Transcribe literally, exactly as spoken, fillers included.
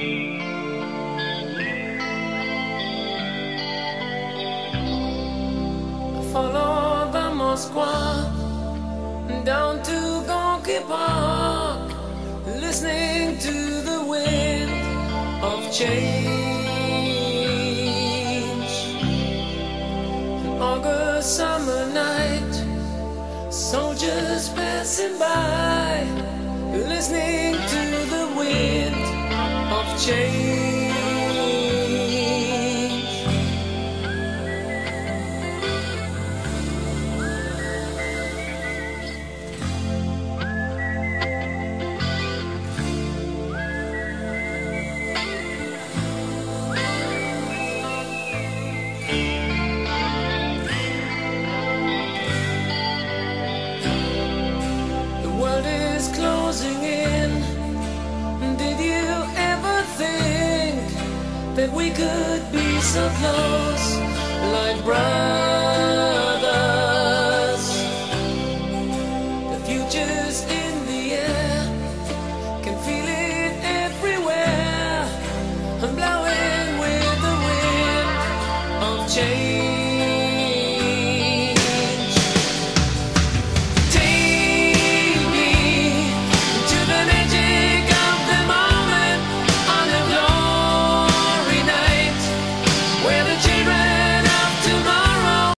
Follow the Moskva down to Gonky Park, listening to the wind of change. An August summer night, soldiers passing by, listening to the wind of change. Closing in. Did you ever think that we could be so close, like brothers? The future's in